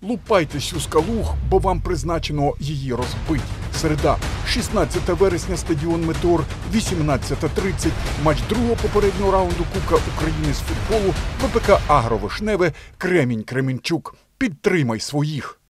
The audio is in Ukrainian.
Лупайтесь у скалу, бо вам призначено її розбити. Середа, 16 вересня, стадіон «Метеор», 18:30. Матч другого попереднього раунду Кубка України з футболу ВПК «Агро-Вишневе», Кремінь-Кременчук. Підтримай своїх!